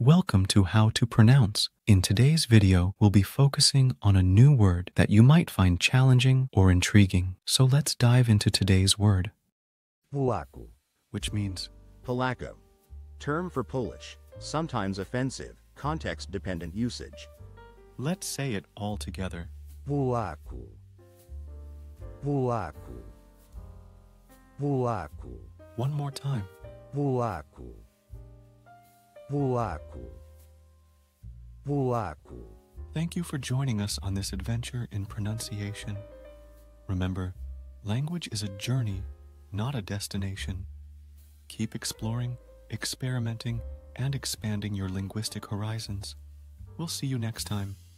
Welcome to How to Pronounce. In today's video, we'll be focusing on a new word that you might find challenging or intriguing. So let's dive into today's word, Polaco. which means Polaco. Term for Polish, sometimes offensive, context-dependent usage. let's say it all together. Polaco. Polaco. Polaco. One more time. Polaco. Polaco. Polaco. Thank you for joining us on this adventure in pronunciation. Remember, language is a journey, not a destination. Keep exploring, experimenting, and expanding your linguistic horizons. We'll see you next time.